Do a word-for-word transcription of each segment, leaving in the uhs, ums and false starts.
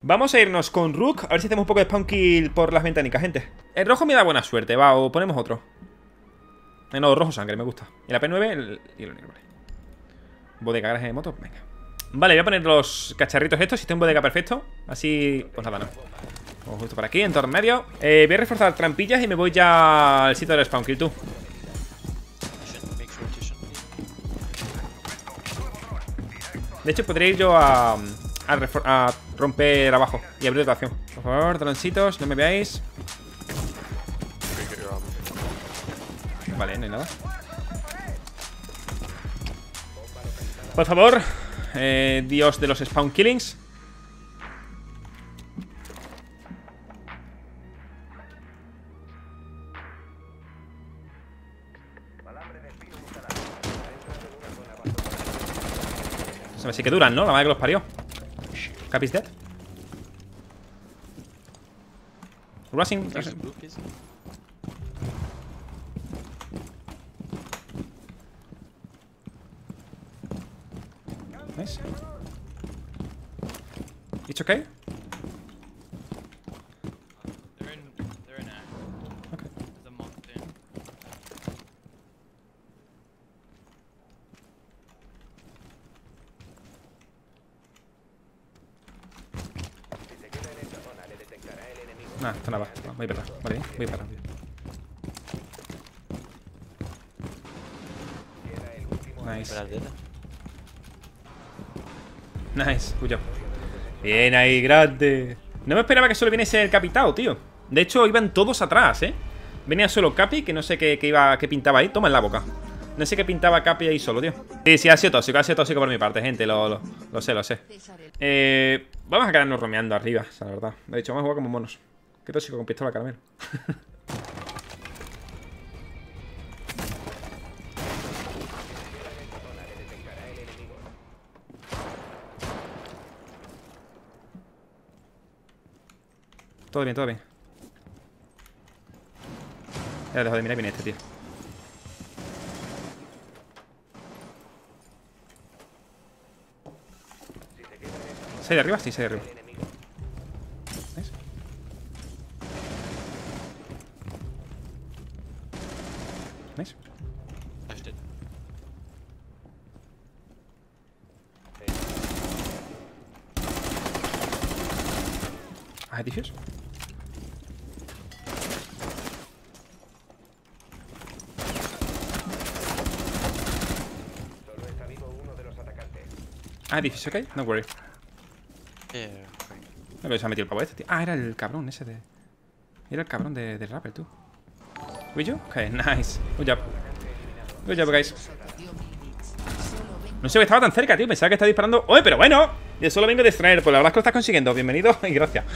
Vamos a irnos con Rook. A ver si hacemos un poco de spawn kill por las ventánicas, gente. El rojo me da buena suerte, va, o ponemos otro. Eh, no, rojo sangre, me gusta. Y la P nueve, el hilo negro, vale. Bodega, garaje de moto, venga. Vale, voy a poner los cacharritos estos. Si está en bodega, perfecto. Así, pues nada, no. Vamos justo por aquí, en torno medio. eh, Voy a reforzar trampillas y me voy ya al sitio del spawn kill, tú. De hecho, podría ir yo a, a, a romper abajo y abrir dotación. Por favor, droncitos, no me veáis. Vale, no hay nada. Por favor, eh, Dios de los spawn killings. Se me sí que duran, ¿no? La madre que los parió. Capi's dead. Rushing. Nice. It's okay. They're in. They're in A. Okay. There's a monk in. Nah, esto nada. No, voy para atrás. Vale, voy para atrás. Nice. Nice, cuyo. Bien ahí, grande. No me esperaba que solo viniese el capitao, tío. De hecho, iban todos atrás, ¿eh? Venía solo Capi, que no sé qué, qué iba, qué pintaba ahí. Toma en la boca. No sé qué pintaba Capi ahí solo, tío. Sí, sí, ha sido tóxico, ha sido tóxico por mi parte, gente. Lo, lo, lo sé, lo sé. Eh, vamos a quedarnos romeando arriba, o sea, la verdad. De hecho, vamos a jugar como monos. Qué tóxico con pistola caramelo. Todo bien, todo bien. Ya dejo de mirar, viene este, tío. ¿Se de arriba? Sí, se de arriba. ¿Ves? ¿Ves? Ah, edificios. Ah, edificio, ok, no worry. Yeah. No, que se ha metido el pavo este, tío. Ah, era el cabrón ese de... Era el cabrón de, de rapper, tú. ¿Fui yo? Ok, nice. Good job. Good job, guys. No sé que estaba tan cerca, tío. Pensaba que estaba disparando. ¡Oye, pero bueno! Yo solo vengo a distraer. Pues la verdad es que lo estás consiguiendo. Bienvenido y gracias.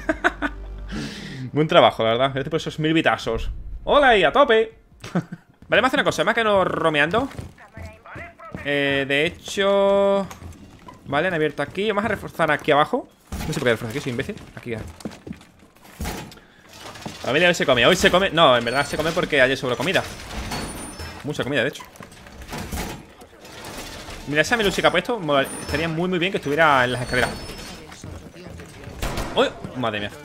Buen trabajo, la verdad. Gracias por esos mil vitazos. ¡Hola! Y a tope. Vale, vamos a hacer una cosa. Me ha quedado romeando. Eh, de hecho... Vale, han abierto aquí. Vamos a reforzar aquí abajo. No sé por qué reforzar aquí, soy imbécil. Aquí ya. La familia hoy se come. Hoy se come. No, en verdad se come porque ayer sobró comida. Mucha comida, de hecho. Mira, esa Melusi que ha puesto. Estaría muy, muy bien que estuviera en las escaleras. ¡Uy! Madre mía.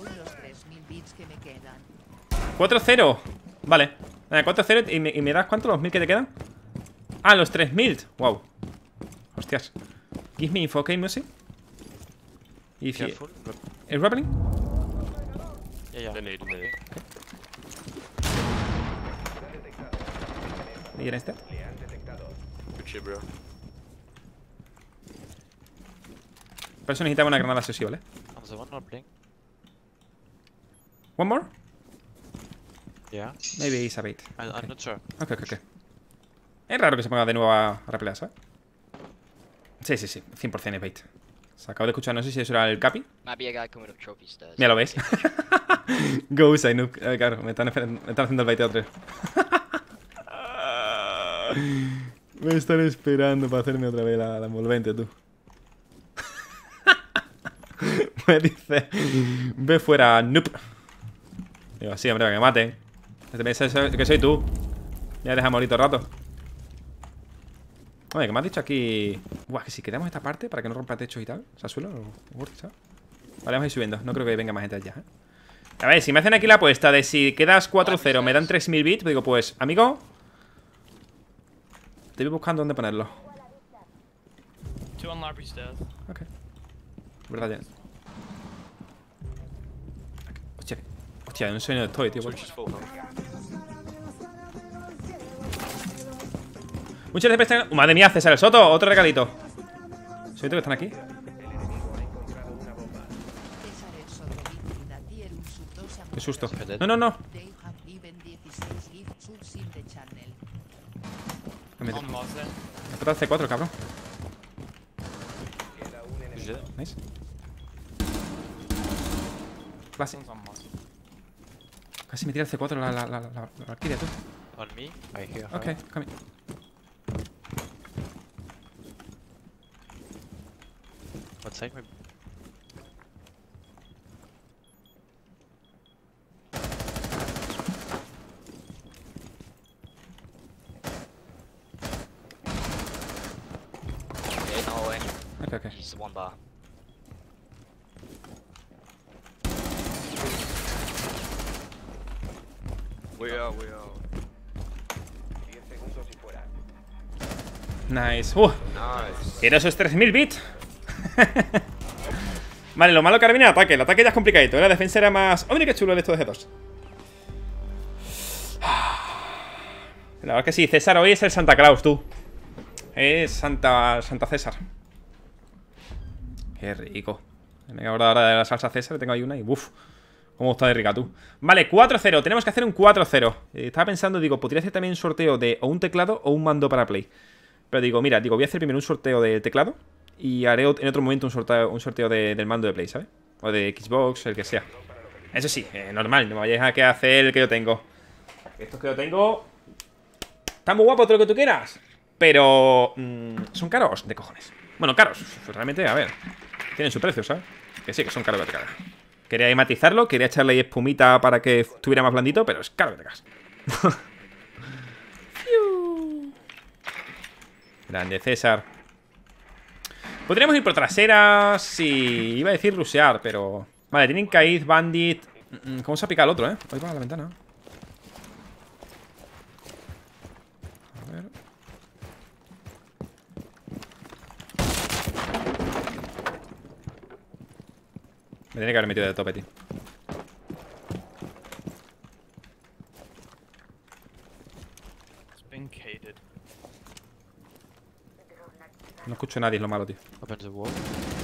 cuatro cero. Vale. cuatro cero. ¿Y me, ¿Y me das cuánto? ¿Los mil que te quedan? Ah, los tres mil. Wow. Hostias. Give me info, okay, Musi? If you... ¿Es rappelling? Yeah, yeah. They need, they need. ¿Y en este? Good shit, bro. Por eso necesitaba una granada así, ¿vale? I'm the one not playing. One more? Yeah. Maybe it's a bait. I, Okay. I'm not sure. Ok, ok, ok. Es raro que se ponga de nuevo a, a repelear, ¿sabes? Sí, sí, sí, cien por cien es bait. Se acabo de escuchar, no sé si eso era el Capi. Might be a guy coming up trophy stairs. Ya lo veis. Go Usai, no. Eh, claro, me están, me están haciendo el baiteo tres. Me están esperando para hacerme otra vez la, la envolvente, tú. Me dice, ve fuera, noob. Digo, sí, hombre, que me maten. Que soy tú. Ya deja morir todo el rato. Oye, que me has dicho aquí. Buah, que si quedamos esta parte para que no rompa techos y tal. O sea, suelo. ¿Sabes? Vale, vamos a ir subiendo. No creo que venga más gente allá, ¿eh? A ver, si me hacen aquí la apuesta de si quedas cuatro cero, me dan tres mil bits, digo, pues, amigo, te voy buscando dónde ponerlo. Ok. Verdad, ya. Hostia, hostia, no sé dónde estoy, tío. Switch is full health. Muchas veces prestan... Uh, madre mía, César el Soto, otro regalito. ¿Soy que están aquí? Qué susto. No, no, no. Me he tratado C cuatro, cabrón. Is it? Nice. Casi. Casi me tira el C cuatro la, la, la, la, la Valkyria, tú. On me? I hear her. Ok, come here. What side? Maybe. Okay, no way. Ok, ok. He's one bar. We are, we are. Nice. Uh, Nice. quiero esos tres mil bits. Vale, lo malo que ahora viene el ataque. El ataque ya es complicadito, ¿eh? La defensa era más... ¡Oh, mira qué chulo el esto de G dos! La verdad que sí, César hoy es el Santa Claus, tú. Es Santa, Santa César. Qué rico. Me he acordado ahora de la salsa César. Tengo ahí una y uff. Cómo está de rica, tú. Vale, cuatro cero. Tenemos que hacer un cuatro cero. eh, Estaba pensando, digo, podría hacer también un sorteo de o un teclado o un mando para Play. Pero digo, mira, digo, voy a hacer primero un sorteo de teclado y haré en otro momento un sorteo, un sorteo de, del mando de Play, ¿sabes? O de Xbox, el que sea. Eso sí, eh, normal, no me vayáis a que hacer el que yo tengo. Estos que yo tengo están muy guapos, todo lo que tú quieras, pero mmm, son caros de cojones. Bueno, caros, realmente, a ver, tienen su precio, ¿sabes? Que sí, que son caros de te cagas. Quería ahí matizarlo, quería echarle ahí espumita para que estuviera más blandito, pero es caro que te cagas. Grande, César. Podríamos ir por traseras. Sí, iba a decir rushear, pero... Vale, tienen Kaiz, Bandit. ¿Cómo se ha picado el otro, eh? Ahí va a la ventana. A ver. Me tiene que haber metido de tope, tío. No escucho a nadie, es lo malo, tío. Open the wall.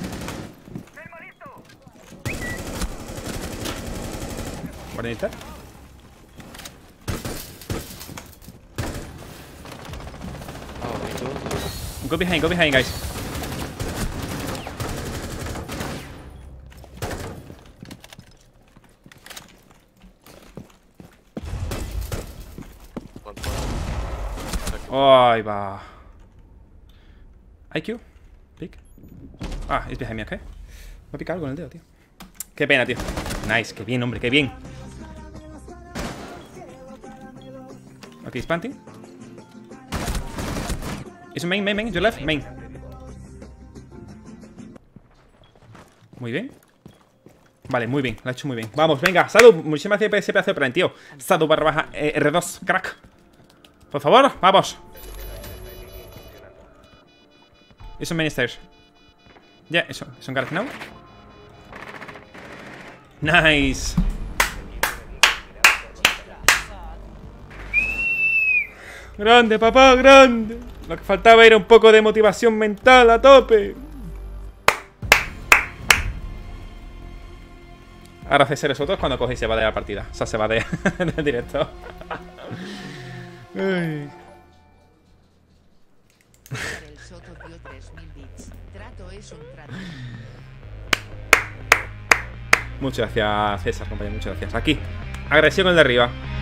¿Guardianista? Oh, window. Go behind, go behind, guys. One point. Oh, ahí va. I Q. Pick. Ah, es behind me, ok. Me ha picado algo en el dedo, tío. Qué pena, tío. Nice, qué bien, hombre, qué bien. Ok, he's planting. Es un main, main, main. Your left, main. Muy bien. Vale, muy bien, lo ha hecho muy bien. Vamos, venga, salud. Muchísimas gracias por ese pedazo de plan, tío. Salud barra baja eh, R dos, crack. Por favor, vamos. It's on many stairs. Yeah, it's on, it's on garage now. Nice. Grande, papá, grande. Lo que faltaba era un poco de motivación mental a tope. Ahora César es otro cuando coge y se va de la partida. O sea, se va de en directo. Ay. El Soto dio tres mil bits. Trato es un trato. Muchas gracias, César, compañero. Muchas gracias. Aquí, agresión con el de arriba.